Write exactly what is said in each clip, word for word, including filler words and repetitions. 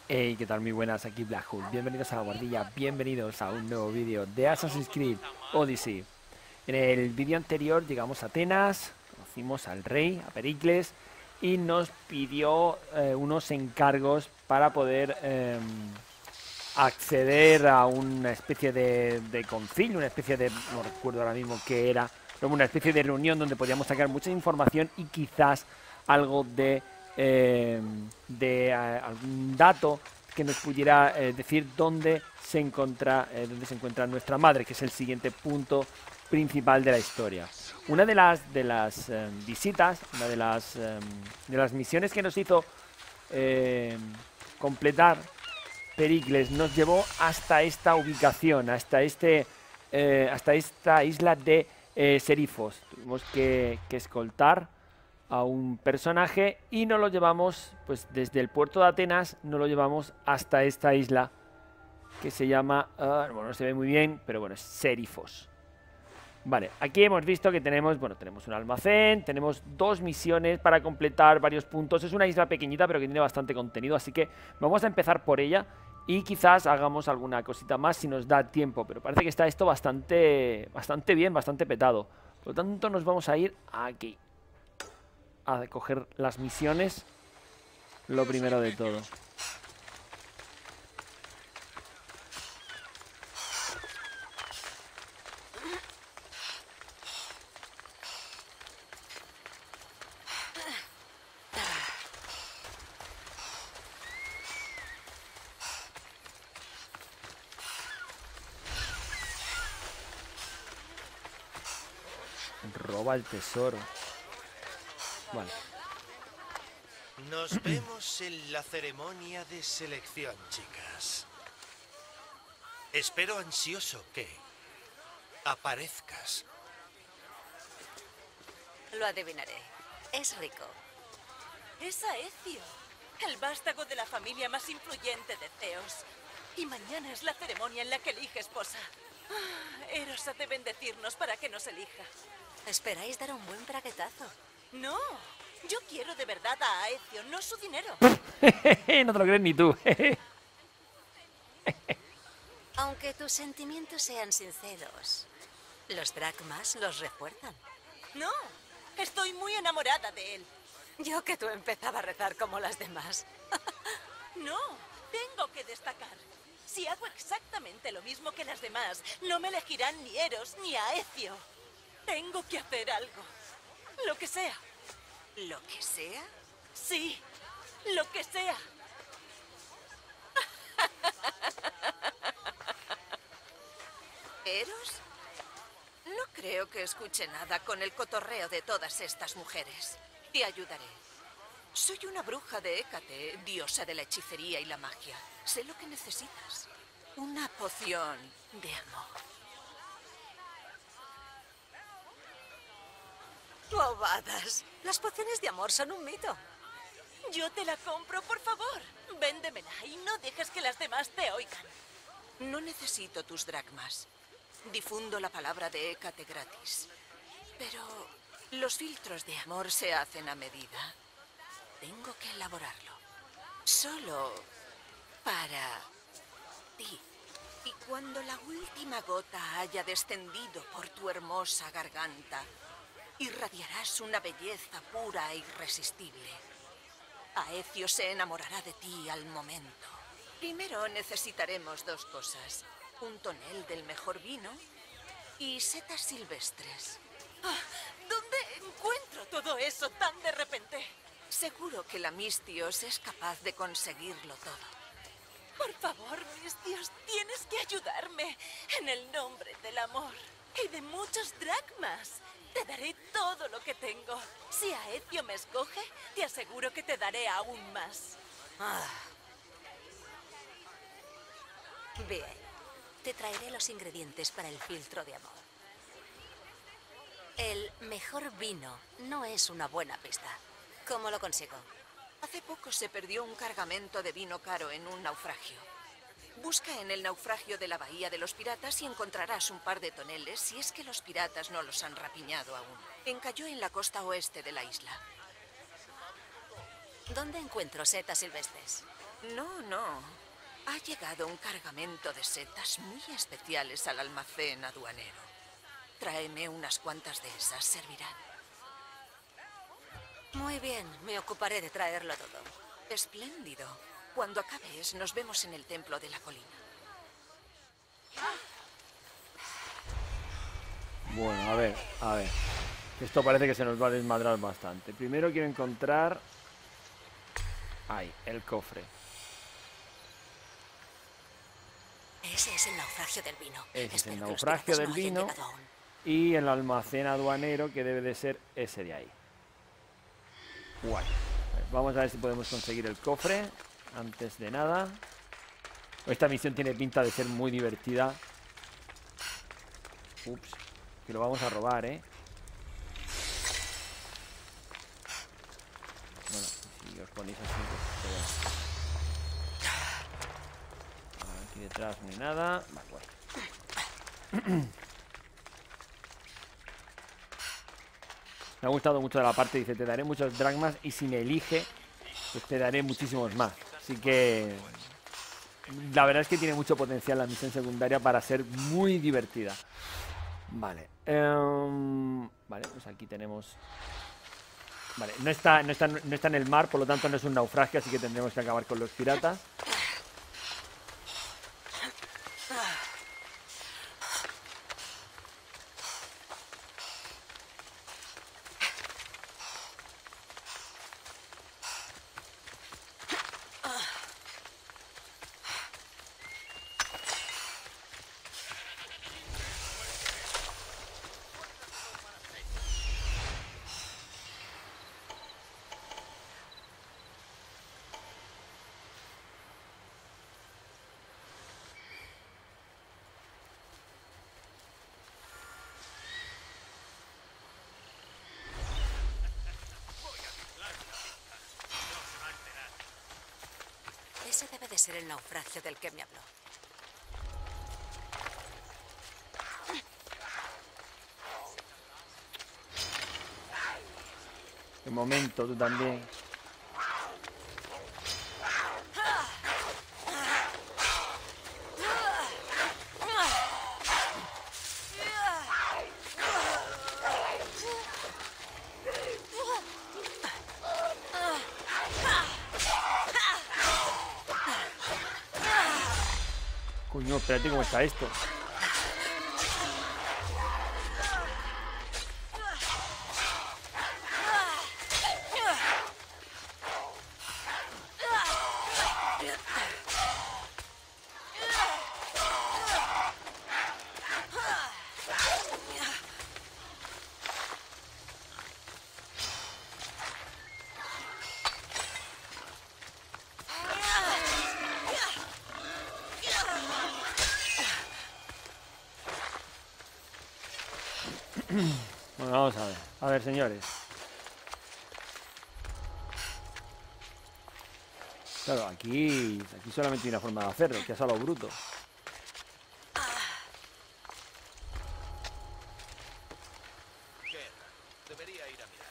Hey, ¿qué tal? Muy buenas, aquí Blackhood. Bienvenidos a la guardilla, bienvenidos a un nuevo vídeo de Assassin's Creed Odyssey. En el vídeo anterior llegamos a Atenas, conocimos al rey, a Pericles, y nos pidió eh, unos encargos para poder eh, acceder a una especie de, de concilio, una especie de, no recuerdo ahora mismo qué era, pero una especie de reunión donde podíamos sacar mucha información y quizás algo de, eh, de eh, algún dato que nos pudiera eh, decir dónde se encuentra eh, dónde se encuentra nuestra madre, que es el siguiente punto principal de la historia. Una de las de las eh, visitas, una de las eh, de las misiones que nos hizo eh, completar Pericles nos llevó hasta esta ubicación, hasta este, eh, hasta esta isla de eh, Serifos. Tuvimos que, que escoltar a un personaje y nos lo llevamos, pues desde el puerto de Atenas, nos lo llevamos hasta esta isla que se llama, uh, bueno, no se ve muy bien, pero bueno, es Serifos. Vale, aquí hemos visto que tenemos, bueno, tenemos un almacén, tenemos dos misiones para completar varios puntos. Es una isla pequeñita, pero que tiene bastante contenido, así que vamos a empezar por ella y quizás hagamos alguna cosita más si nos da tiempo. Pero parece que está esto bastante, bastante bien, bastante petado. Por lo tanto, nos vamos a ir aquí a coger las misiones, lo primero de todo. Roba el tesoro. Vale. Nos vemos en la ceremonia de selección, chicas. Espero ansioso que aparezcas. Lo adivinaré. Es rico. Es Aecio, el vástago de la familia más influyente de Zeus. Y mañana es la ceremonia en la que elige esposa. Ah, Eros ha de bendecirnos para que nos elija. Esperáis dar un buen braguetazo. No, yo quiero de verdad a Aecio, no su dinero. No te lo crees ni tú. Aunque tus sentimientos sean sinceros, los dracmas los refuerzan. No, estoy muy enamorada de él. Yo que tú empezaba a rezar como las demás. No, tengo que destacar. Si hago exactamente lo mismo que las demás, no me elegirán ni Eros ni Aecio. Tengo que hacer algo. Lo que sea. ¿Lo que sea? Sí, lo que sea. ¿Eros? No creo que escuche nada con el cotorreo de todas estas mujeres. Te ayudaré. Soy una bruja de Hécate, diosa de la hechicería y la magia. Sé lo que necesitas. Una poción de amor. Bobadas. Las pociones de amor son un mito. Yo te la compro, por favor. Véndemela y no dejes que las demás te oigan. No necesito tus dracmas. Difundo la palabra de Hécate gratis. Pero los filtros de amor se hacen a medida. Tengo que elaborarlo. Solo para ti. Y cuando la última gota haya descendido por tu hermosa garganta, irradiarás una belleza pura e irresistible. Aecio se enamorará de ti al momento. Primero necesitaremos dos cosas. Un tonel del mejor vino y setas silvestres. Ah, ¿dónde encuentro todo eso tan de repente? Seguro que la Mistios es capaz de conseguirlo todo. Por favor, Mistios, tienes que ayudarme. En el nombre del amor y de muchos dracmas. Te daré todo lo que tengo. Si Aecio me escoge, te aseguro que te daré aún más. Ah. Bien. Te traeré los ingredientes para el filtro de amor. El mejor vino no es una buena pista. ¿Cómo lo consigo? Hace poco se perdió un cargamento de vino caro en un naufragio. Busca en el naufragio de la Bahía de los Piratas y encontrarás un par de toneles si es que los piratas no los han rapiñado aún. Encalló en la costa oeste de la isla. ¿Dónde encuentro setas silvestres? No, no. Ha llegado un cargamento de setas muy especiales al almacén aduanero. Tráeme unas cuantas de esas, servirán. Muy bien, me ocuparé de traerlo todo. Espléndido. Cuando acabes, nos vemos en el templo de la colina. Bueno, a ver, a ver. Esto parece que se nos va a desmadrar bastante. Primero quiero encontrar... Ahí, el cofre. Ese es el naufragio del vino. Ese es Espero el que los naufragio piratas del no hayan vino. llegado aún. Y el almacén aduanero, que debe de ser ese de ahí. Guay. A ver, vamos a ver si podemos conseguir el cofre antes de nada. Esta misión tiene pinta de ser muy divertida. Ups, que lo vamos a robar, ¿eh? Bueno, si os ponéis así, pues, bueno. Aquí detrás no hay nada. Vale, guay. Me ha gustado mucho de la parte, dice, te daré muchos dracmas y si me elige, pues te daré muchísimos más. Así que la verdad es que tiene mucho potencial la misión secundaria para ser muy divertida. Vale. Um, vale, pues aquí tenemos... Vale, no está, no, está, no está en el mar, por lo tanto no es un naufragio, así que tendremos que acabar con los piratas. Ese debe de ser el naufragio del que me habló. De momento, tú también. Coño, espérate cómo está esto. Bueno, vamos a ver. A ver, señores. Claro, aquí, aquí solamente hay una forma de hacerlo, que es a lo bruto. Guerra. Debería ir a mirar.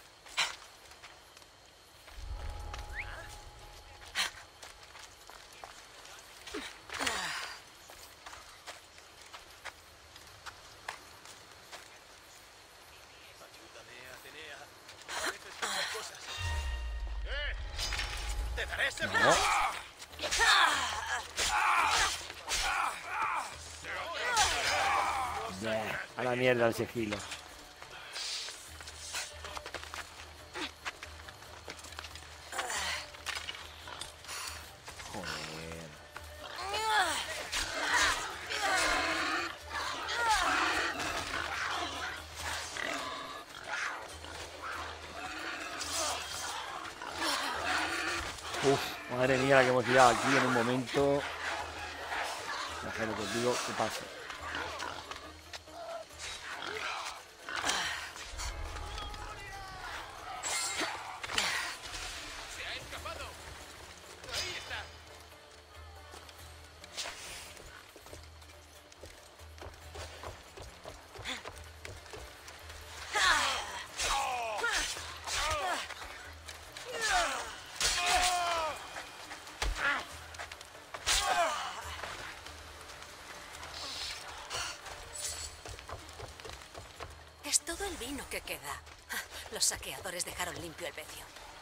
Ayúdame, Atenea. Necesito hacer cosas. ¡Eh! ¡Te daré ese No. Bleh, a la mierda el sigilo. Joder. Uf, madre mía la que hemos liado aquí en un momento. Déjame lo que os digo, que pase. ¡Se ha escapado! ¡Ahí está! Todo el vino que queda. Los saqueadores dejaron limpio el pecio.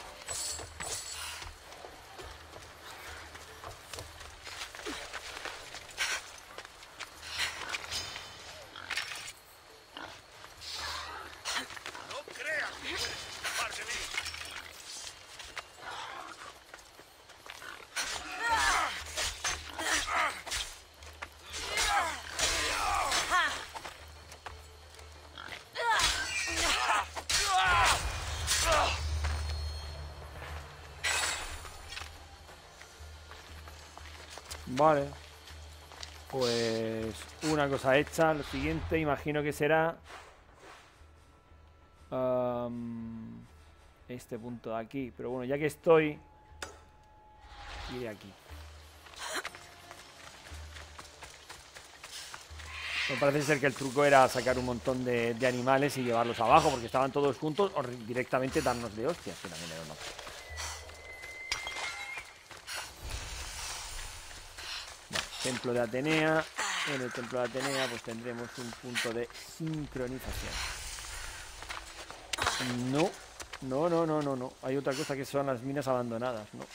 No creas que puedes escapar de mí. Vale. Pues una cosa hecha. Lo siguiente imagino que será um, este punto de aquí. Pero bueno, ya que estoy, iré aquí. Me parece ser que el truco era sacar un montón de, de animales y llevarlos abajo, porque estaban todos juntos, o directamente darnos de hostias, que también era una opción. Bueno, templo de Atenea. En el templo de Atenea pues tendremos un punto de sincronización. No, no, no, no, no, no. Hay otra cosa que son las minas abandonadas, ¿no?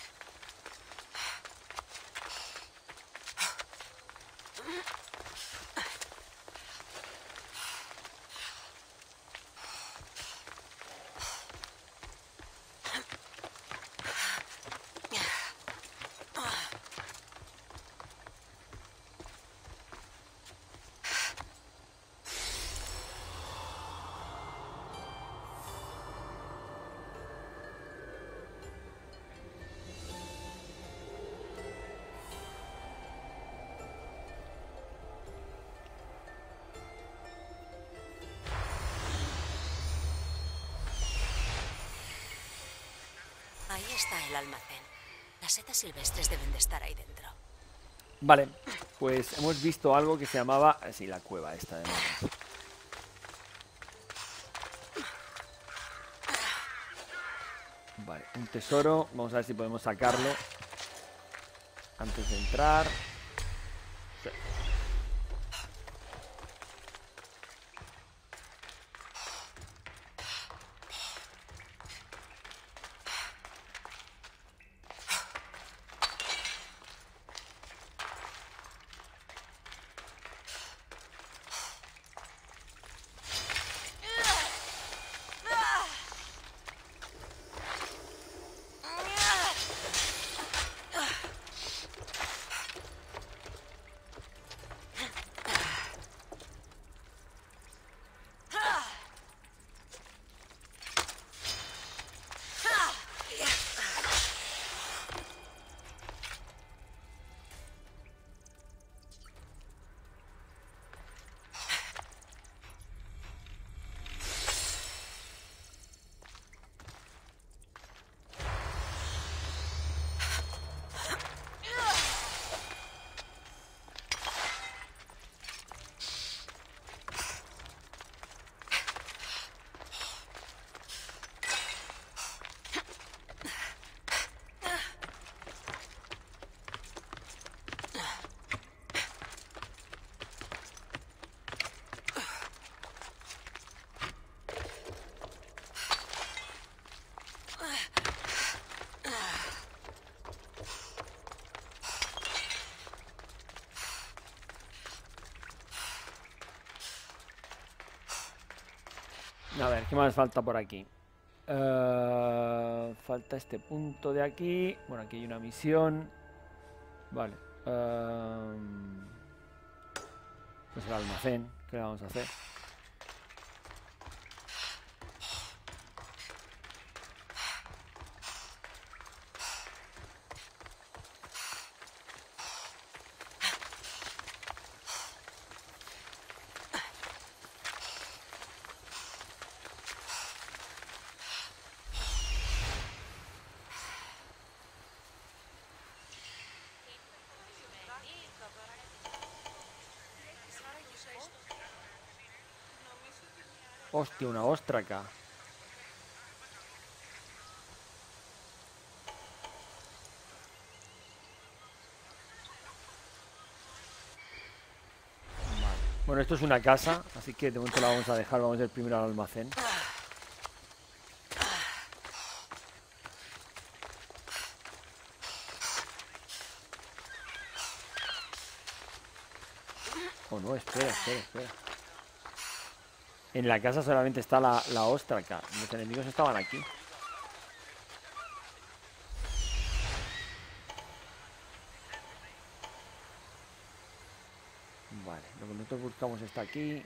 Ahí está el almacén. Las setas silvestres deben de estar ahí dentro. Vale, pues hemos visto algo que se llamaba... Sí, la cueva esta de nuevo. Vale, un tesoro. Vamos a ver si podemos sacarlo antes de entrar. Sí. A ver, ¿qué más falta por aquí? Uh, falta este punto de aquí. Bueno, aquí hay una misión. Vale. Uh, pues el almacén. ¿Qué le vamos a hacer? Hostia, una óstraca. Vale. Bueno, esto es una casa, así que de momento la vamos a dejar. Vamos a ir primero al almacén. Oh, no, espera, espera, espera. En la casa solamente está la, la óstraca. Los enemigos estaban aquí. Vale, lo que nosotros buscamos está aquí.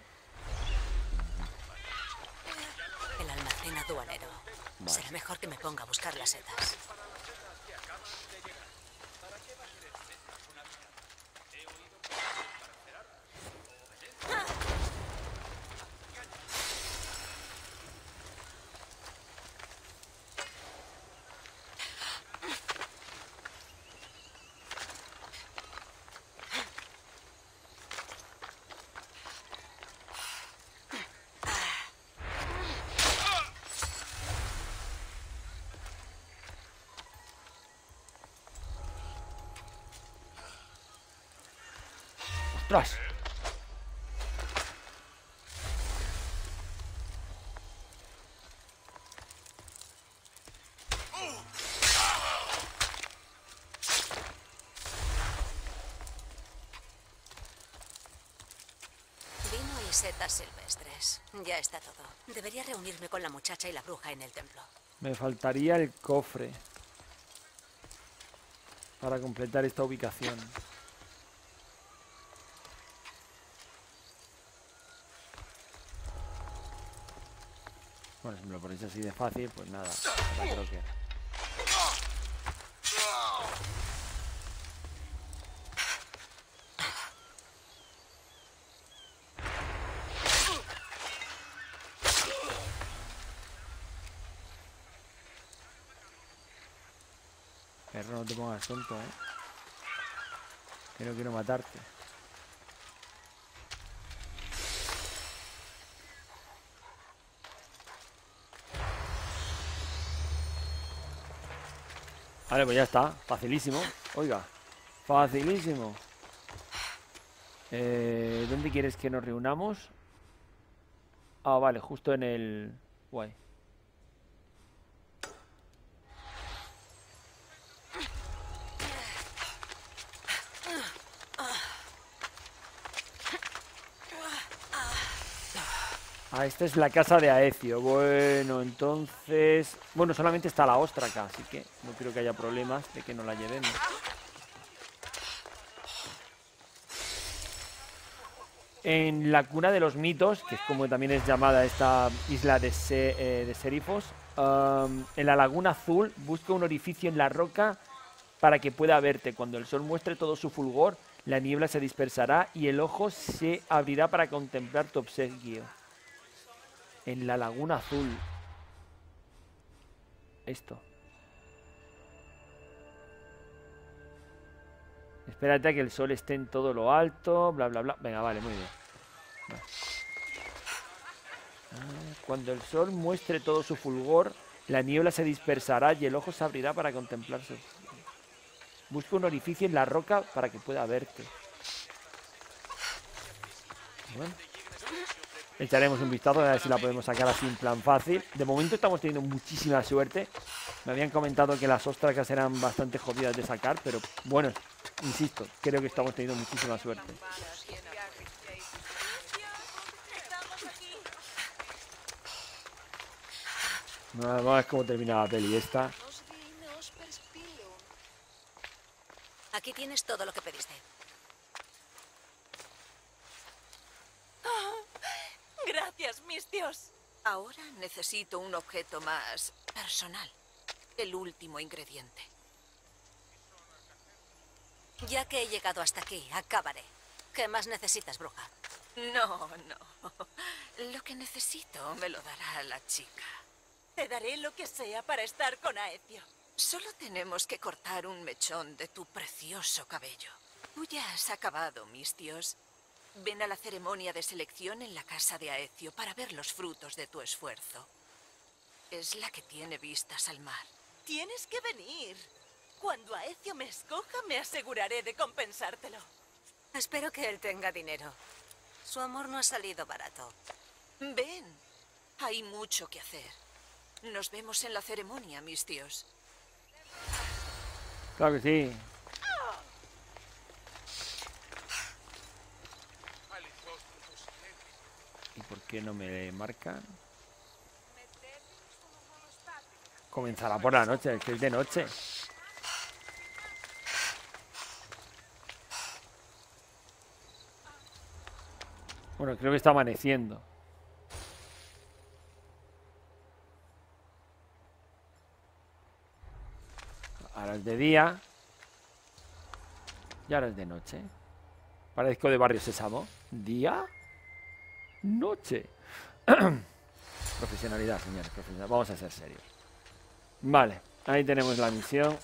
El almacén aduanero. Vale. Será mejor que me ponga a buscar las setas. ¡Ostras! Vino y setas silvestres. Ya está todo. Debería reunirme con la muchacha y la bruja en el templo. Me faltaría el cofre para completar esta ubicación. Bueno, si me lo ponéis así de fácil, pues nada, ahora creo que... Perro, no te pongas tonto, ¿eh? Que no quiero matarte. Vale, pues ya está. Facilísimo. Oiga. Facilísimo. Eh, ¿Dónde quieres que nos reunamos? Ah, vale, justo en el... Guay. Ah, esta es la casa de Aecio. Bueno, entonces... Bueno, solamente está la óstraca, así que no creo que haya problemas de que no la llevemos. En la cuna de los mitos, que es como también es llamada esta isla de, Se eh, de Serifos, um, en la laguna azul busca un orificio en la roca para que pueda verte. Cuando el sol muestre todo su fulgor, la niebla se dispersará y el ojo se abrirá para contemplar tu obsequio. En la laguna azul. Esto. Espérate a que el sol esté en todo lo alto. Bla, bla, bla. Venga, vale, muy bien. Vale. Ah, cuando el sol muestre todo su fulgor, la niebla se dispersará y el ojo se abrirá para contemplarse. Busca un orificio en la roca para que pueda verte. Bueno. Echaremos un vistazo a ver si la podemos sacar así en plan fácil. De momento estamos teniendo muchísima suerte. Me habían comentado que las óstracas eran bastante jodidas de sacar, pero bueno, insisto, creo que estamos teniendo muchísima suerte. Nada más cómo termina la peli esta. Aquí tienes todo lo que pediste. Gracias, Mistios. Ahora necesito un objeto más personal. El último ingrediente. Ya que he llegado hasta aquí, acabaré. ¿Qué más necesitas, bruja? No, no. Lo que necesito me lo dará la chica. Te daré lo que sea para estar con Aecio. Solo tenemos que cortar un mechón de tu precioso cabello. Tú ya has acabado, Mistios. Ven a la ceremonia de selección en la casa de Aecio para ver los frutos de tu esfuerzo. Es la que tiene vistas al mar. Tienes que venir. Cuando Aecio me escoja, me aseguraré de compensártelo. Espero que él tenga dinero. Su amor no ha salido barato. Ven, hay mucho que hacer. Nos vemos en la ceremonia, mis tíos. Claro que sí. ¿Y por qué no me marcan? Comenzará por la noche, es que es de noche. Bueno, creo que está amaneciendo. Ahora es de día. Y ahora es de noche. Parezco de Barrio Sésamo. ¿Día? Noche. Profesionalidad, señores. Profesionalidad. Vamos a ser serios. Vale, ahí tenemos la misión.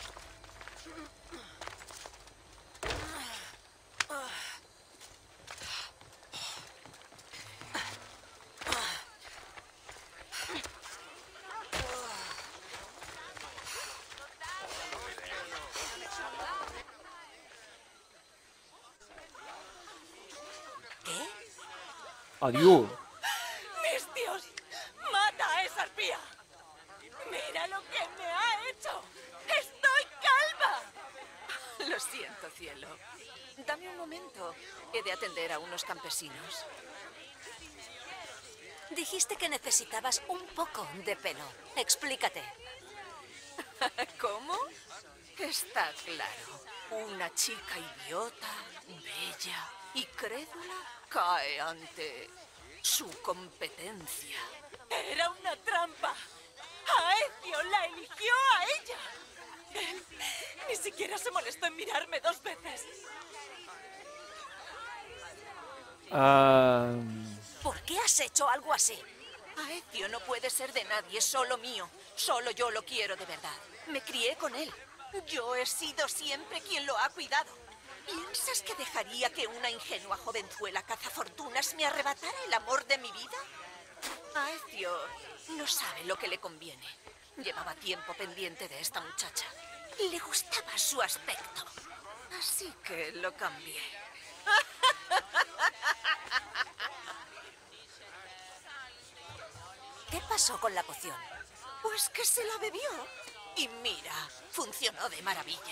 Adiós. ¡Mis Dios! ¡Mata a esa arpía! ¡Mira lo que me ha hecho! ¡Estoy calva! Lo siento, cielo. Dame un momento. He de atender a unos campesinos. Dijiste que necesitabas un poco de pelo. Explícate. ¿Cómo? Está claro. Una chica idiota, bella y crédula cae ante su competencia. ¡Era una trampa! ¡Aecio la eligió a ella! Él ni siquiera se molestó en mirarme dos veces. Ah, ¿Por qué has hecho algo así? Aecio no puede ser de nadie, solo mío. Solo yo lo quiero de verdad. Me crié con él. Yo he sido siempre quien lo ha cuidado. ¿Piensas que dejaría que una ingenua jovenzuela cazafortunas me arrebatara el amor de mi vida? Aecio no sabe lo que le conviene. Llevaba tiempo pendiente de esta muchacha. Le gustaba su aspecto. Así que lo cambié. ¿Qué pasó con la poción? Pues que se la bebió. Y mira, funcionó de maravilla.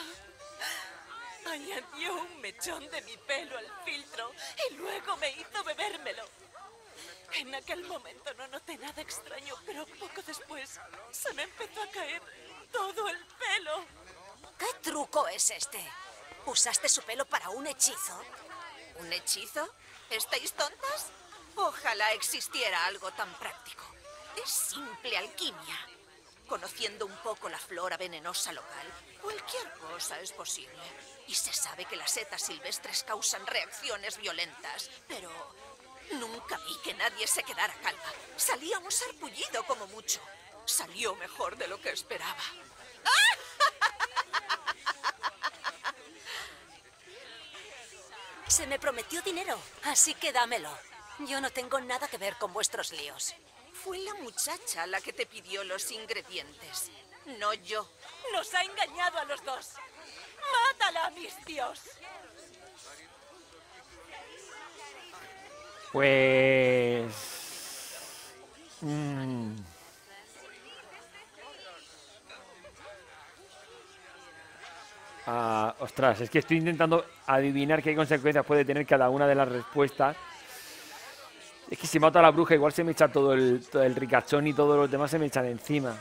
Añadió un mechón de mi pelo al filtro y luego me hizo bebérmelo. En aquel momento no noté nada extraño, pero poco después se me empezó a caer todo el pelo. ¿Qué truco es este? ¿Usaste su pelo para un hechizo? ¿Un hechizo? ¿Estáis tontas? Ojalá existiera algo tan práctico. Es simple alquimia. Conociendo un poco la flora venenosa local, cualquier cosa es posible. Y se sabe que las setas silvestres causan reacciones violentas, pero nunca vi que nadie se quedara calva. Salía un sarpullido como mucho. Salió mejor de lo que esperaba. Se me prometió dinero, así que dámelo. Yo no tengo nada que ver con vuestros líos. Fue la muchacha la que te pidió los ingredientes, no yo. Nos ha engañado a los dos. ¡Mátala, mis Dios! pues... Mm. Ah, ostras, es que estoy intentando adivinar qué consecuencias puede tener cada una de las respuestas. Es que si mato a la bruja igual se me echa todo el, todo el ricachón y todos los demás se me echan encima.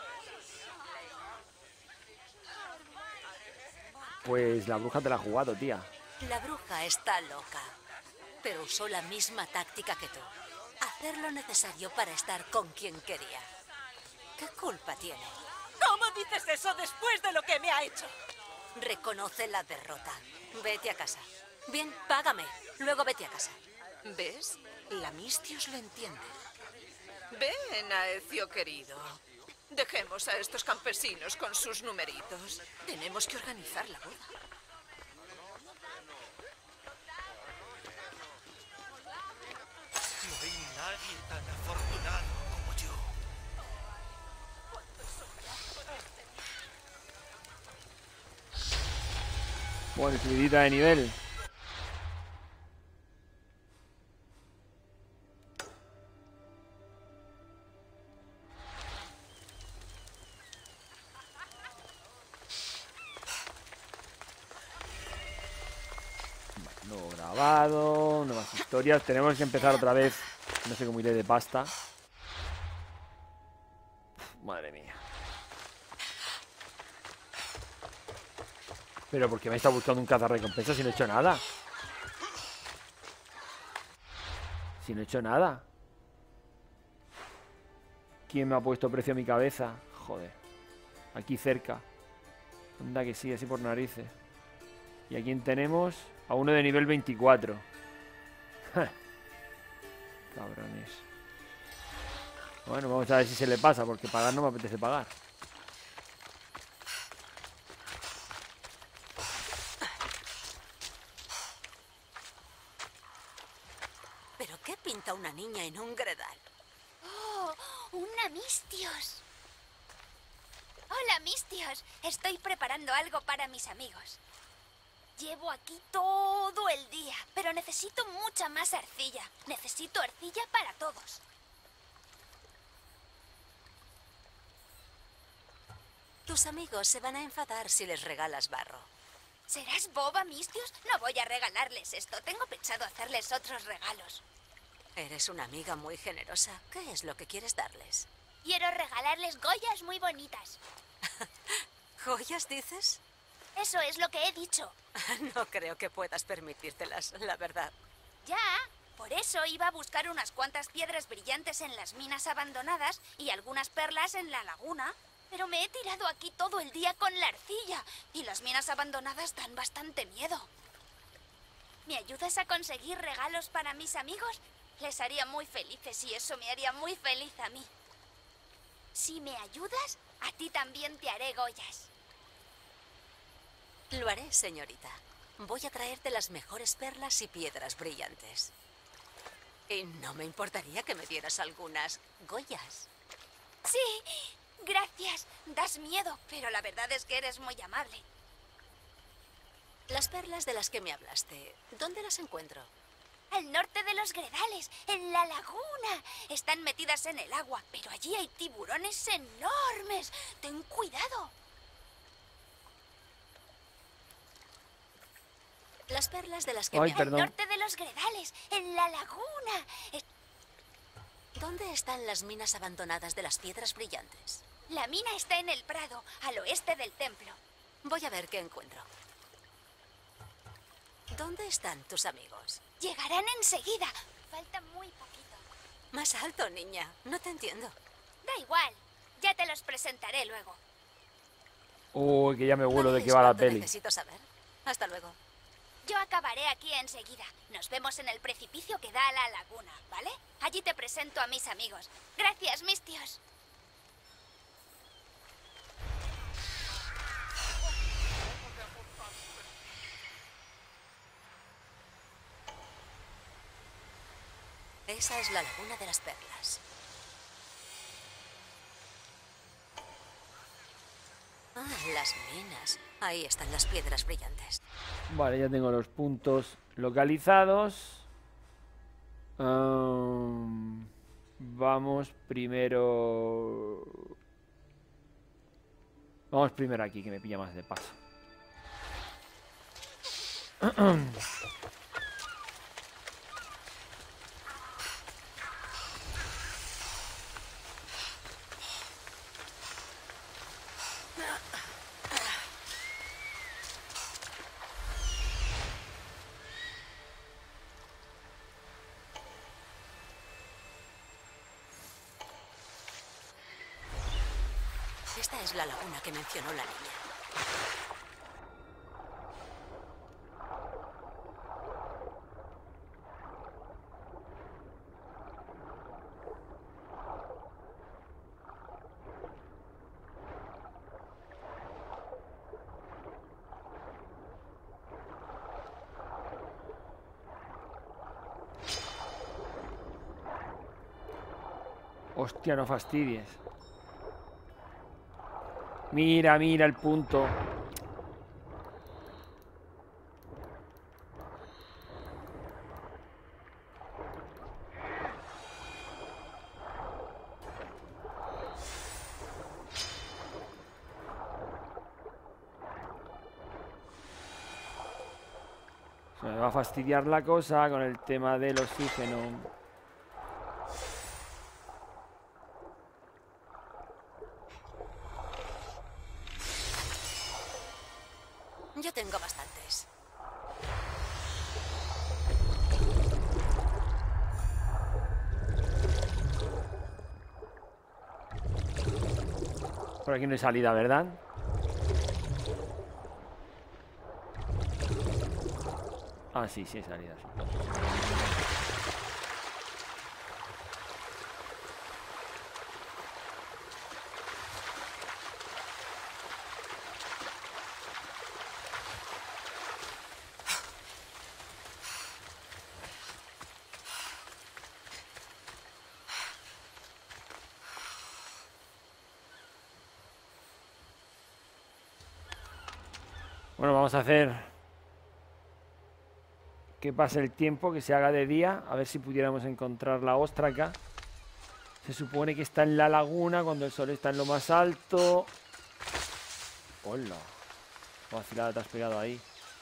Pues la bruja te la ha jugado, tía. La bruja está loca, pero usó la misma táctica que tú. Hacer lo necesario para estar con quien quería. ¿Qué culpa tiene? ¿Cómo dices eso después de lo que me ha hecho? Reconoce la derrota. Vete a casa. Bien, págame. Luego vete a casa. ¿Ves? La Mistios lo entiende. Ven, Aecio querido. Dejemos a estos campesinos con sus numeritos. Tenemos que organizar la boda. No hay nadie tan afortunado como yo. Bueno, subidita de nivel. acabado, nuevas historias. Tenemos que empezar otra vez. No sé cómo iré de pasta. Uf, madre mía. Pero ¿por qué me está buscando un cazarrecompensa si no he hecho nada? Si no he hecho nada. ¿Quién me ha puesto precio a mi cabeza? Joder. Aquí cerca. Anda que sí, así por narices. ¿Y a quién tenemos? A uno de nivel veinticuatro. Cabrones. Bueno, vamos a ver si se le pasa, porque pagar no me apetece pagar. ¿Pero qué pinta una niña en un Gredal? ¡Oh! ¡Una Mistios! Hola, Mistios. Estoy preparando algo para mis amigos. Llevo aquí todo el día, pero necesito mucha más arcilla. Necesito arcilla para todos. Tus amigos se van a enfadar si les regalas barro. ¿Serás boba, Mistios? No voy a regalarles esto. Tengo pensado hacerles otros regalos. Eres una amiga muy generosa. ¿Qué es lo que quieres darles? Quiero regalarles Goyas muy bonitas. ¿Joyas dices? Eso es lo que he dicho. No creo que puedas permitírtelas, la verdad. Ya, por eso iba a buscar unas cuantas piedras brillantes en las minas abandonadas y algunas perlas en la laguna. Pero me he tirado aquí todo el día con la arcilla y las minas abandonadas dan bastante miedo. ¿Me ayudas a conseguir regalos para mis amigos? Les haría muy felices y eso me haría muy feliz a mí. Si me ayudas, a ti también te haré Goyas. Lo haré, señorita. Voy a traerte las mejores perlas y piedras brillantes. Y no me importaría que me dieras algunas Goyas. Sí, gracias. Das miedo, pero la verdad es que eres muy amable. Las perlas de las que me hablaste, ¿dónde las encuentro? Al norte de los Gredales, en la laguna. Están metidas en el agua, pero allí hay tiburones enormes. Ten cuidado. Las perlas de las que Ay, me perdón. Al norte de los Gredales, en la laguna. Es- ¿Dónde están las minas abandonadas de las piedras brillantes? La mina está en el prado, al oeste del templo. Voy a ver qué encuentro. ¿Dónde están tus amigos? Llegarán enseguida. Falta muy poquito. Más alto, niña. No te entiendo. Da igual. Ya te los presentaré luego. Uy, que ya me vuelo ¿No de qué lees va la cuánto peli. necesito saber? Hasta luego. Yo acabaré aquí enseguida. Nos vemos en el precipicio que da a la laguna, ¿vale? Allí te presento a mis amigos. Gracias, mis tíos. Esa es la laguna de las perlas. Ah, las minas. Ahí están las piedras brillantes. Vale, ya tengo los puntos localizados. Am, vamos primero... Vamos primero aquí, que me pilla más de paso. Esta es la laguna que mencionó la niña. Hostia, no fastidies. Mira, mira el punto. Se me va a fastidiar la cosa con el tema del oxígeno. Yo tengo bastantes. Por aquí no hay salida, ¿verdad? Ah, sí, sí hay salida, sí. Bueno, vamos a hacer que pase el tiempo, que se haga de día, a ver si pudiéramos encontrar la óstraca. Se supone que está en la laguna cuando el sol está en lo más alto. Hola, qué vacilada te has pegado ahí.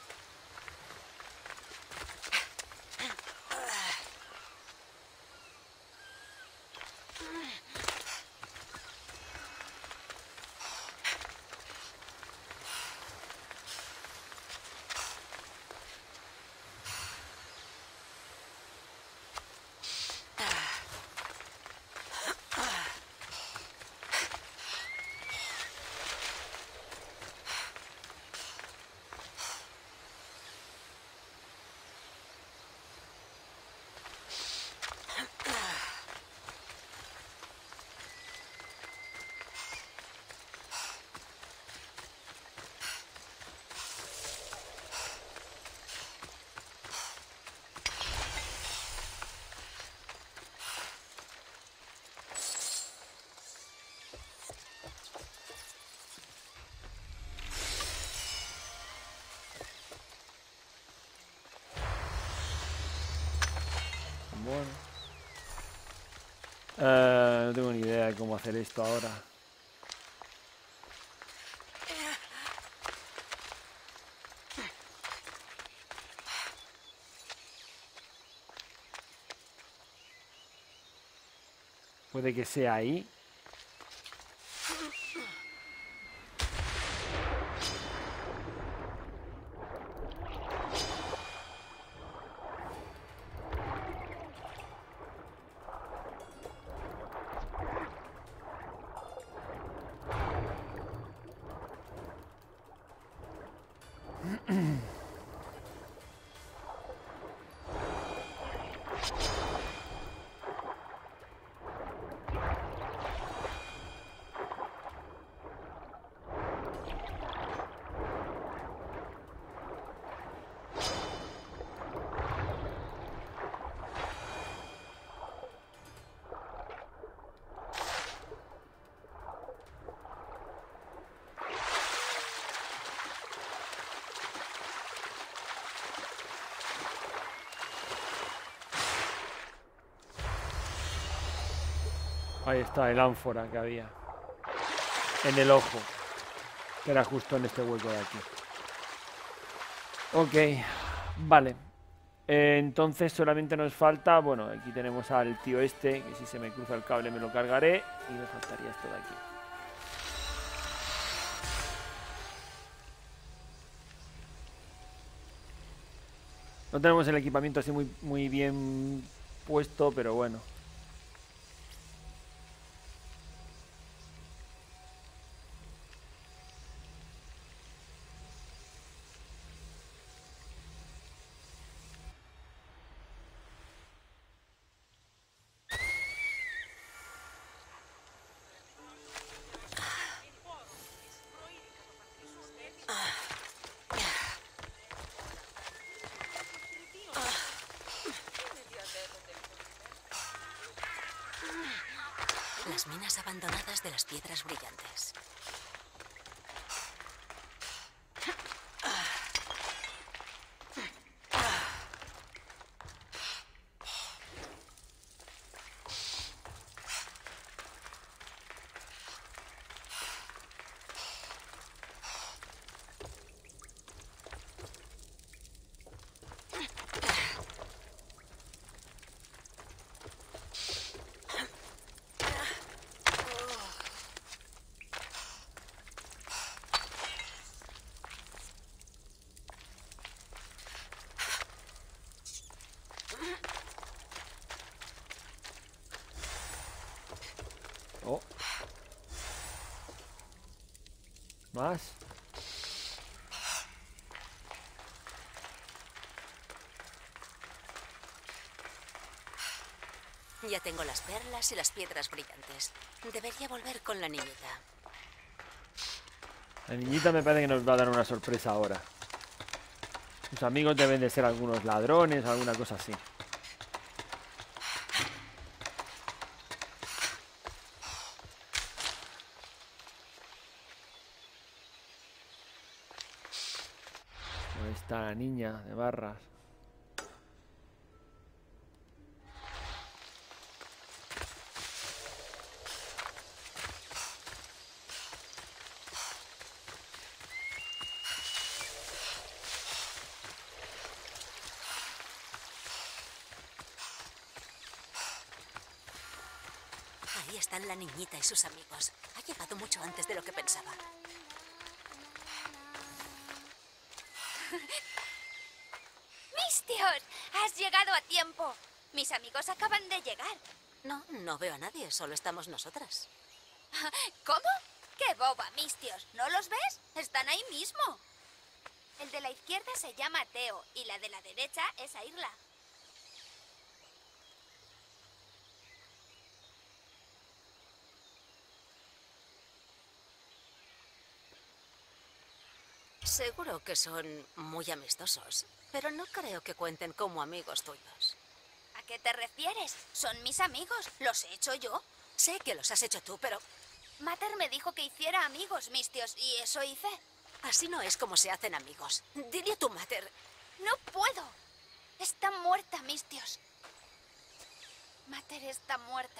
Bueno. Eh, no tengo ni idea de cómo hacer esto ahora. Puede que sea ahí. Ahí está el ánfora que había en el ojo, que era justo en este hueco de aquí. Ok, vale. Eh, entonces solamente nos falta, bueno, aquí tenemos al tío este, que si se me cruza el cable me lo cargaré, y me faltaría esto de aquí. No tenemos el equipamiento así muy, muy bien puesto, pero bueno. Las minas abandonadas de las piedras brillantes. Más. Ya tengo las perlas y las piedras brillantes. Debería volver con la niñita. La niñita me parece que nos va a dar una sorpresa ahora. Sus amigos deben de ser algunos ladrones o alguna cosa así. Ahí está la niña de barras. Ahí están la niñita y sus amigos. Ha llegado mucho antes de lo que pensaba. ¡Mistios! ¡Has llegado a tiempo! Mis amigos acaban de llegar. No, no veo a nadie, solo estamos nosotras. ¿Cómo? ¡Qué boba, Mistios! ¿No los ves? Están ahí mismo. El de la izquierda se llama Teo y la de la derecha es Airla. Seguro que son muy amistosos, pero no creo que cuenten como amigos tuyos. ¿A qué te refieres? Son mis amigos. ¿Los he hecho yo? Sé que los has hecho tú, pero Mater me dijo que hiciera amigos, Mistios, y eso hice. así no es como se hacen amigos. Dile a tu mater. No puedo. Está muerta, Mistios. Mater está muerta.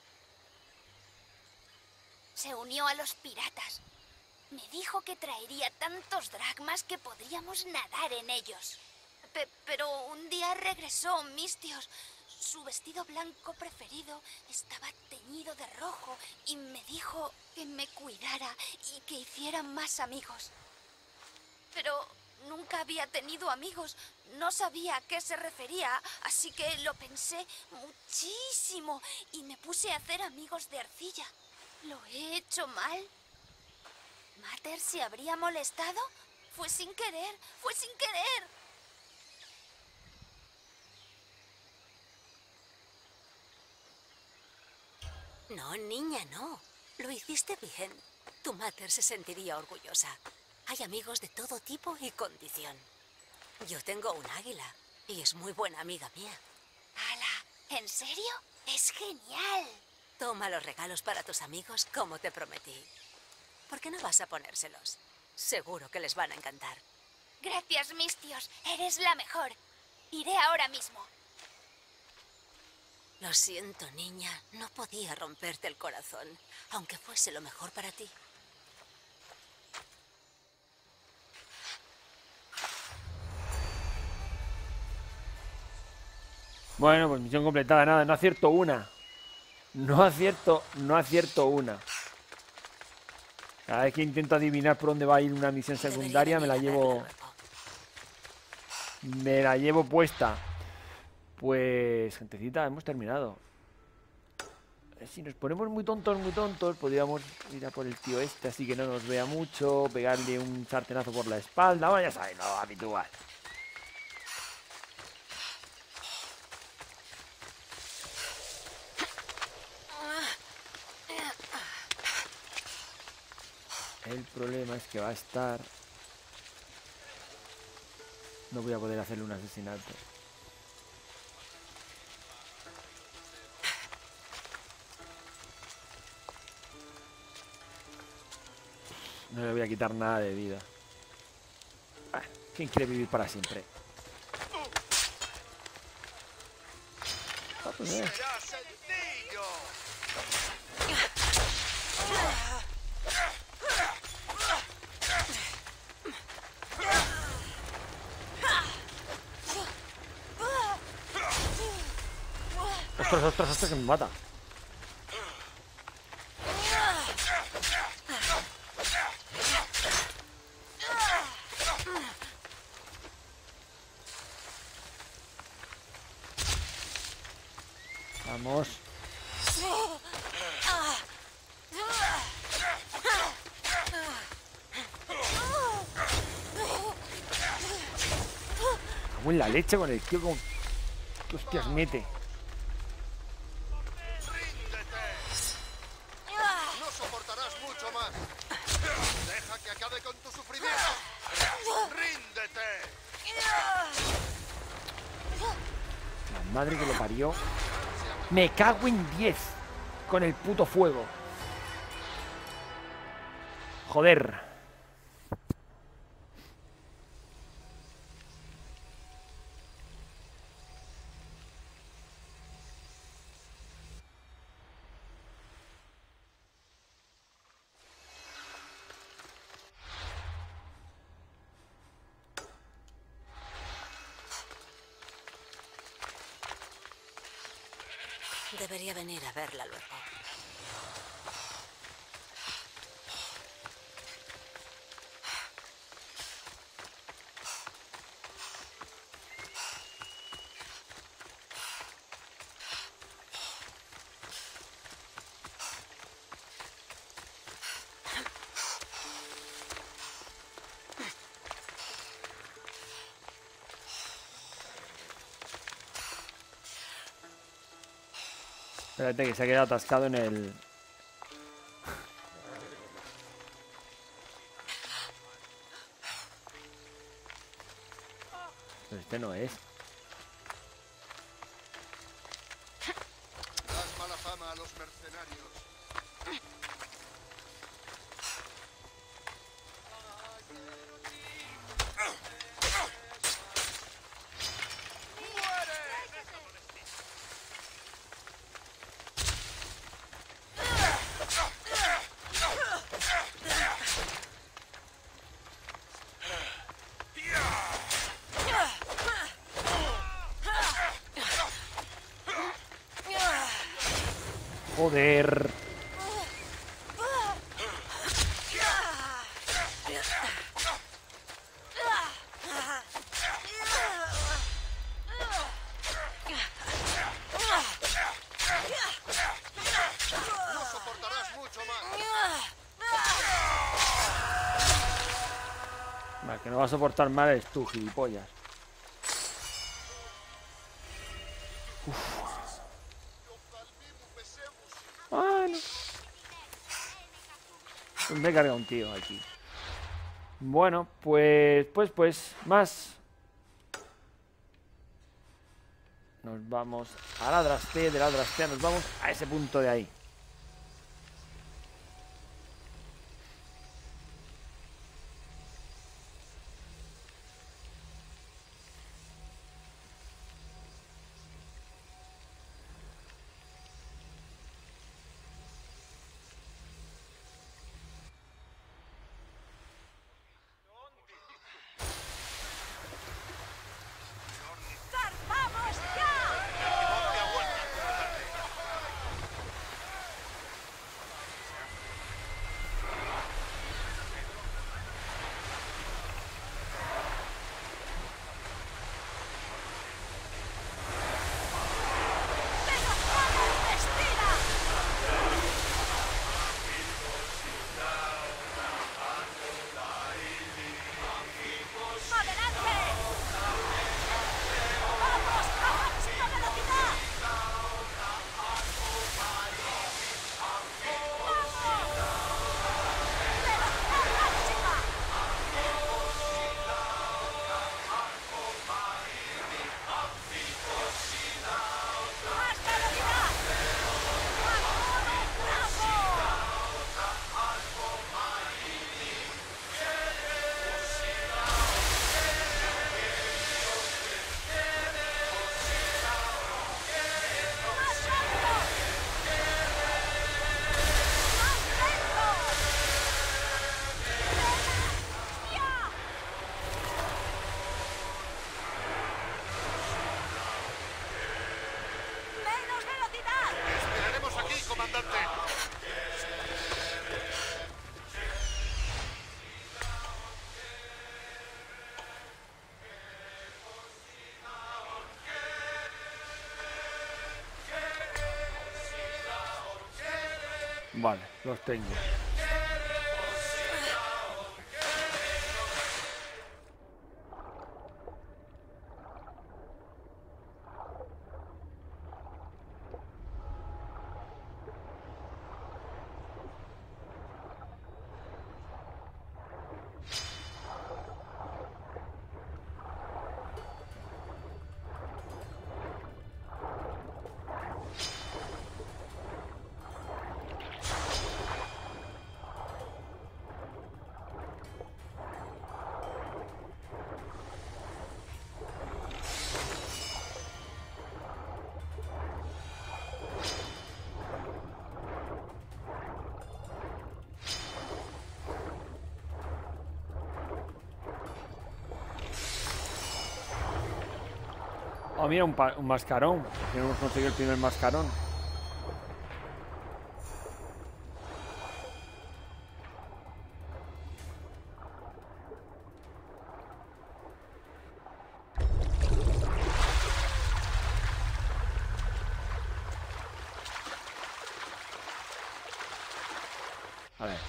Se unió a los piratas. Me dijo que traería tantos dracmas que podríamos nadar en ellos. Pe- pero un día regresó, Mistios. Su vestido blanco preferido estaba teñido de rojo y me dijo que me cuidara y que hiciera más amigos. Pero nunca había tenido amigos. No sabía a qué se refería, así que lo pensé muchísimo y me puse a hacer amigos de arcilla. ¿Lo he hecho mal? ¿Mater se habría molestado? Fue sin querer, fue sin querer. No, niña, no. Lo hiciste bien. Tu mater se sentiría orgullosa. Hay amigos de todo tipo y condición. Yo tengo un águila y es muy buena amiga mía. ¡Hala! ¿En serio? ¡Es genial! Toma los regalos para tus amigos como te prometí. ¿Por qué no vas a ponérselos? Seguro que les van a encantar. Gracias, Mistios. Eres la mejor. Iré ahora mismo. Lo siento, niña. No podía romperte el corazón, aunque fuese lo mejor para ti. Bueno, pues misión completada, nada, no acierto una. No acierto, no acierto una. Cada vez que intento adivinar por dónde va a ir una misión secundaria, me la llevo. Me la llevo puesta. Pues, gentecita, hemos terminado. Si nos ponemos muy tontos, muy tontos, podríamos ir a por el tío este, así que no nos vea mucho, pegarle un sartenazo por la espalda. Bueno, ya sabes, lo habitual. El problema es que va a estar... No voy a poder hacerle un asesinato. No le voy a quitar nada de vida. Ah, ¿quién quiere vivir para siempre? Ah, pues, eh. ¡Será sencillo! Ostras, ostras, ostras, que me mata. Vamos. cago en la leche con el tío con... ¿Qué hostias mete? No soportarás mucho más. Deja que acabe con tu sufrimiento. ¡Ríndete! La madre que lo parió. Me cago en diez con el puto fuego. Joder. Debería venir a verla luego. Espérate que se ha quedado atascado en el... Pero este no es. Das mala fama a los mercenarios. Joder. No soportarás mucho más. Va, que no va a soportar mal eres tú, gilipollas. Ah, no. Me he cargado un tío aquí. Bueno, pues, pues, pues, más. Nos vamos a la Drastea, de la Drastea nos vamos a ese punto de ahí. Esperaremos aquí, comandante. Vale, los tengo. Oh, mira, un, un mascarón. Que hemos conseguido el primer mascarón. A ver.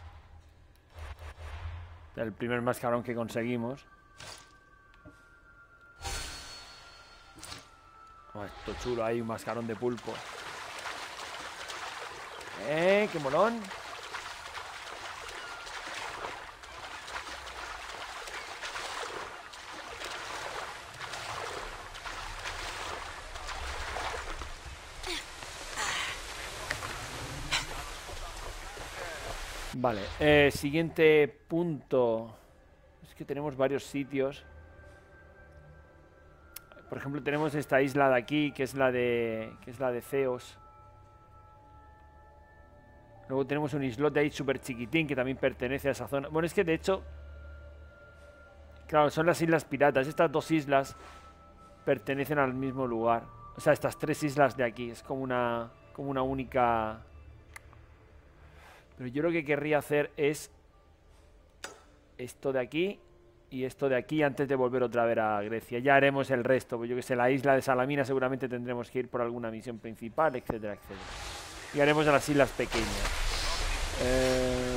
El primer mascarón que conseguimos. Oh, esto chulo, hay un mascarón de pulpo. ¡Eh! ¡Qué molón! Vale, eh, siguiente punto. Es que tenemos varios sitios. Por ejemplo, tenemos esta isla de aquí, que es la de, que es la de Zeos. Luego tenemos un islote ahí súper chiquitín que también pertenece a esa zona. Bueno, es que de hecho, claro, son las islas piratas. Estas dos islas pertenecen al mismo lugar. O sea, estas tres islas de aquí. Es como una, como una única... Pero yo lo que querría hacer es esto de aquí y esto de aquí antes de volver otra vez a Grecia. Ya haremos el resto. Pues yo que sé, la isla de Salamina seguramente tendremos que ir por alguna misión principal, etcétera, etcétera. Y haremos a las islas pequeñas. Eh...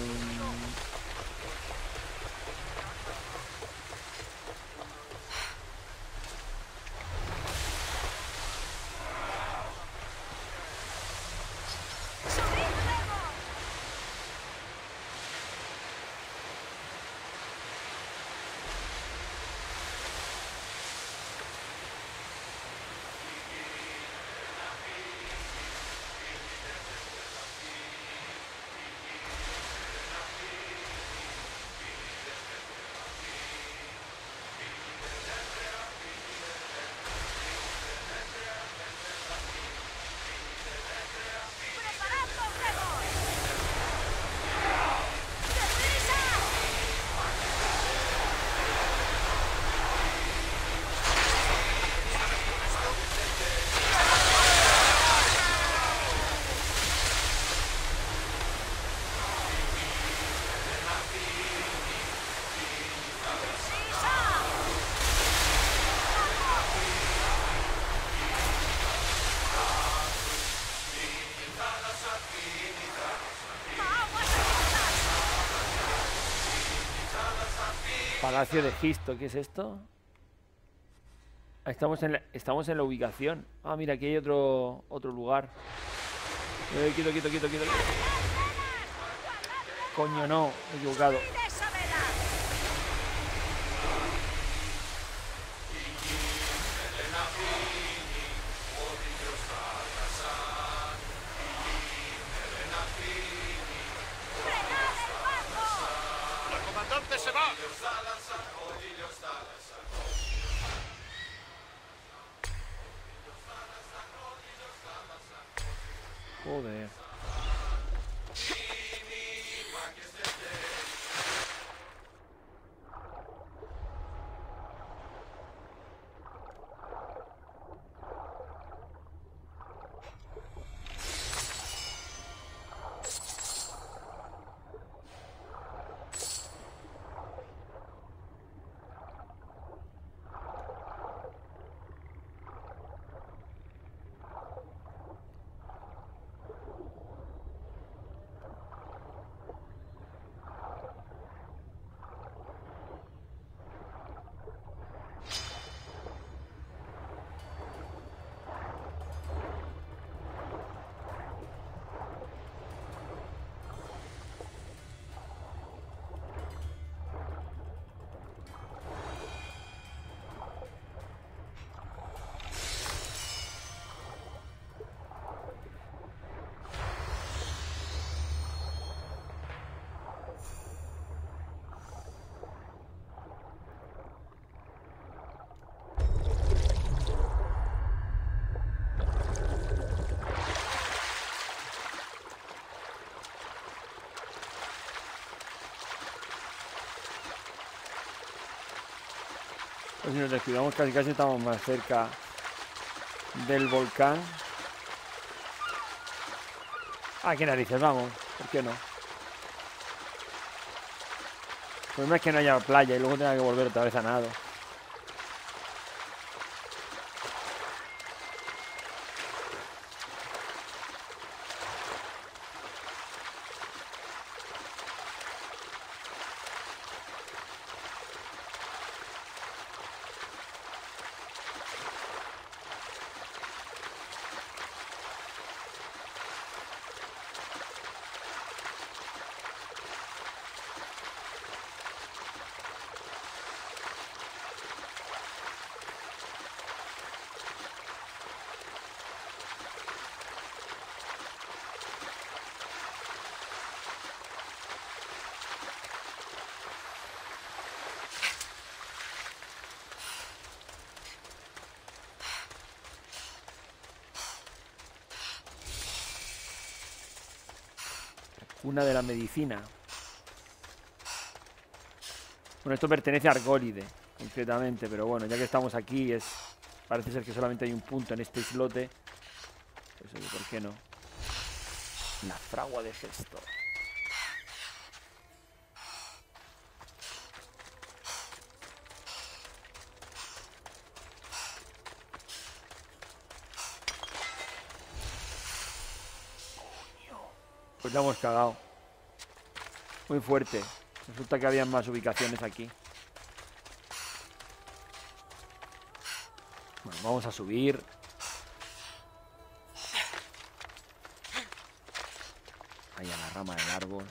Palacio de Egisto, ¿qué es esto? Estamos en la, estamos en la ubicación. Ah, mira, aquí hay otro otro lugar. Eh, quieto, quieto, quieto, quieto. Coño, no, he equivocado. ¡La comandante se va! Joder. Pues si nos descuidamos casi casi estamos más cerca del volcán. Ah, qué narices, vamos. ¿Por qué no? El problema es que no haya playa y luego tenga que volver otra vez a nado. Cuna de la medicina. Bueno, esto pertenece a Argólide, concretamente, pero bueno, ya que estamos aquí, es parece ser que solamente hay un punto en este islote. Pues oye, ¿por qué no? La fragua de Gesto. Pues la hemos cagado. Muy fuerte. Resulta que había más ubicaciones aquí. Bueno, vamos a subir. Ahí a la rama del árbol.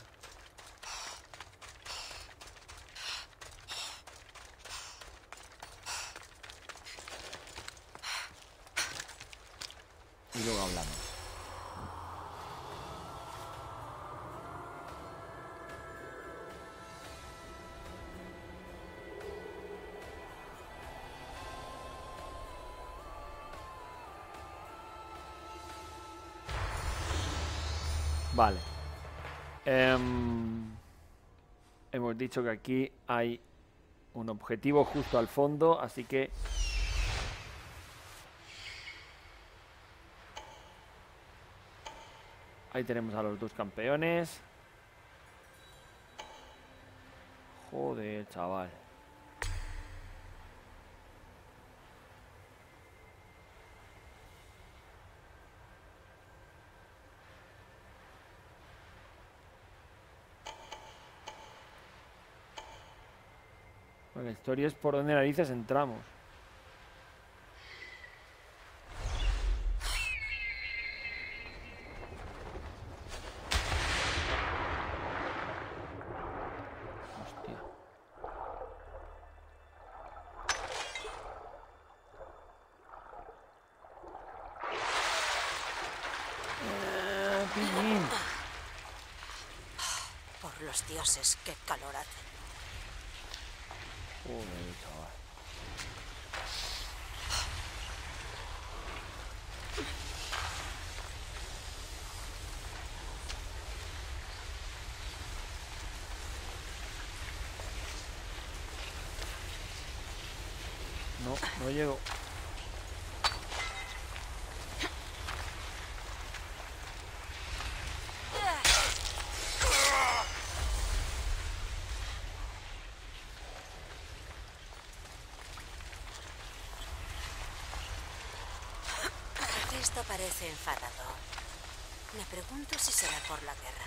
Y luego hablamos. Vale. Um, hemos dicho que aquí hay un objetivo justo al fondo, así que... Ahí tenemos a los dos campeones. Joder, chaval. La historia es por dónde narices entramos. Hostia. Eh, pillín. Por los dioses, qué calor hace. Joder, chaval. No, no llego. Esto parece enfadado. Me pregunto si será por la guerra.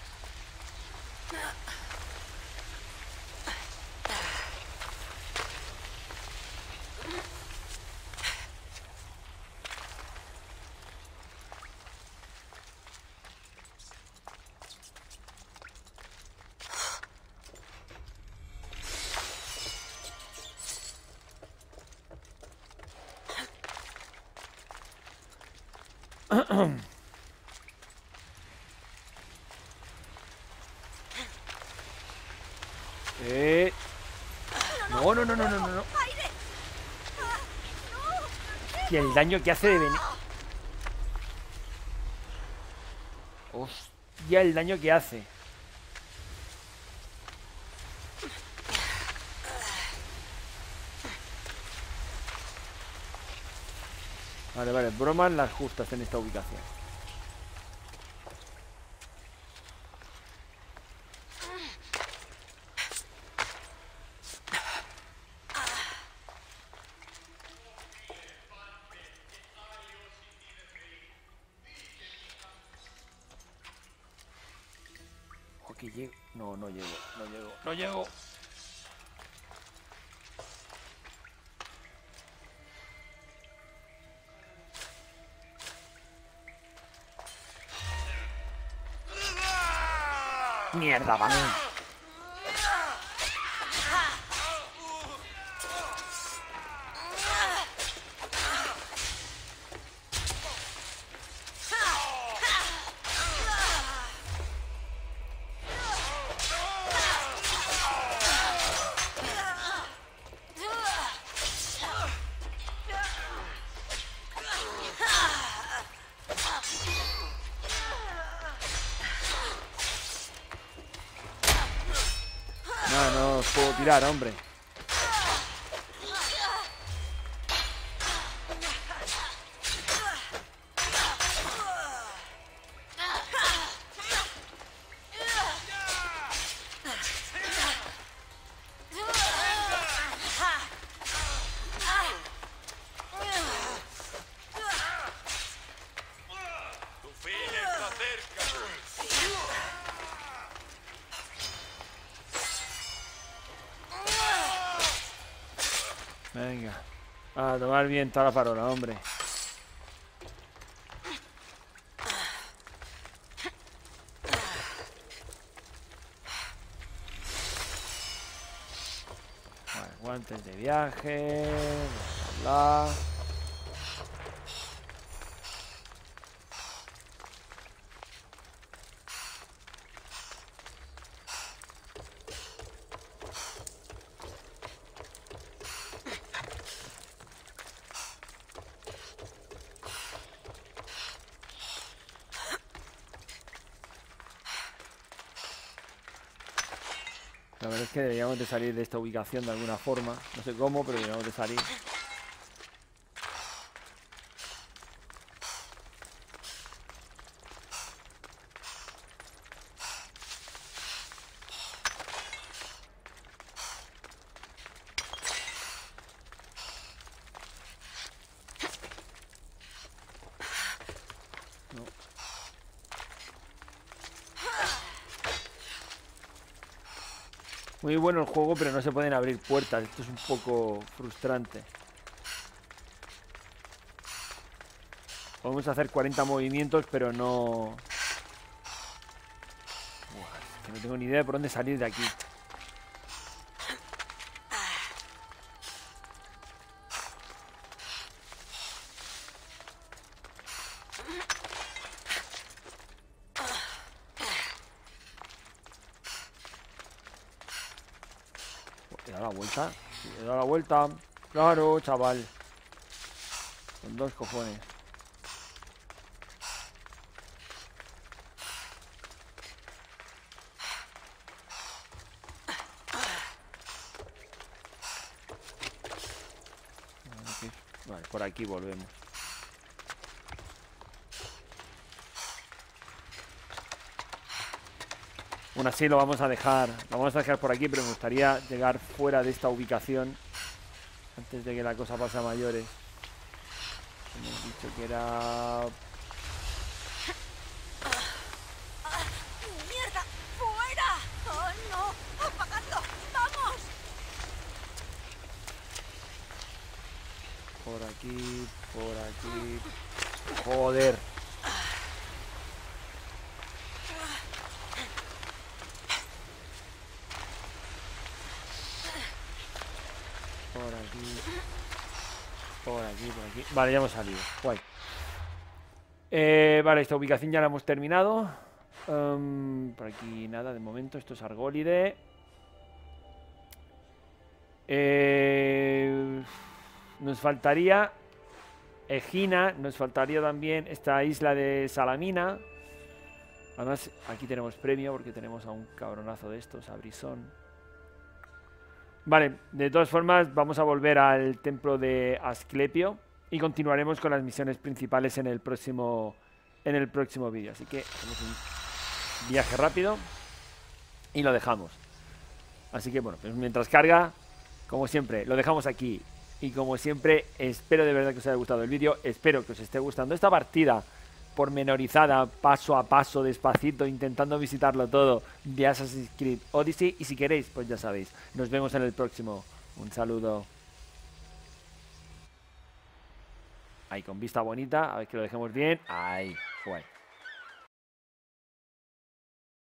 Eh... No, no, no, no, no, no, no. Y el daño que hace de venir. Hostia, el daño que hace. Vale, vale, bromas las justas en esta ubicación. Aquí llego. No, no llego, no llego, no llego. Mierda, vale. No, no os puedo tirar, hombre. Tu fin está cerca. Venga. A tomar bien toda la farola, hombre. Vale, guantes de viaje. Bla, bla, bla. La verdad es que deberíamos de salir de esta ubicación de alguna forma. No sé cómo, pero deberíamos de salir. No. Muy bueno el juego, pero no se pueden abrir puertas. Esto es un poco frustrante. Podemos hacer cuarenta movimientos, pero no... Buah, es que no tengo ni idea de por dónde salir de aquí. ¿Le he dado la vuelta? Sí, le he dado la vuelta. Claro, chaval. Con dos cojones. Aquí. Vale, por aquí volvemos. Aún así lo vamos a dejar, lo vamos a dejar por aquí, pero me gustaría llegar fuera de esta ubicación antes de que la cosa pase a mayores. Hemos dicho que era... ¡Mierda! ¡Fuera! ¡Oh, no! ¡Apagadlo! ¡Vamos! Por aquí, por aquí... Joder. Por aquí. Por aquí, por aquí. Vale, ya hemos salido. Guay. Eh, vale, esta ubicación ya la hemos terminado. Um, por aquí nada, de momento. Esto es Argólide. Eh, nos faltaría Egina. Nos faltaría también esta isla de Salamina. Además, aquí tenemos premio porque tenemos a un cabronazo de estos, a Brisón. Vale, de todas formas vamos a volver al templo de Asclepio y continuaremos con las misiones principales en el próximo, en el próximo vídeo. Así que hacemos un viaje rápido y lo dejamos. Así que bueno, pues mientras carga, como siempre, lo dejamos aquí. Y como siempre, espero de verdad que os haya gustado el vídeo. Espero que os esté gustando esta partida pormenorizada, paso a paso, despacito, intentando visitarlo todo de Assassin's Creed Odyssey. Y si queréis, pues ya sabéis, nos vemos en el próximo. Un saludo. Ahí con vista bonita, a ver que lo dejemos bien. Ahí, fue.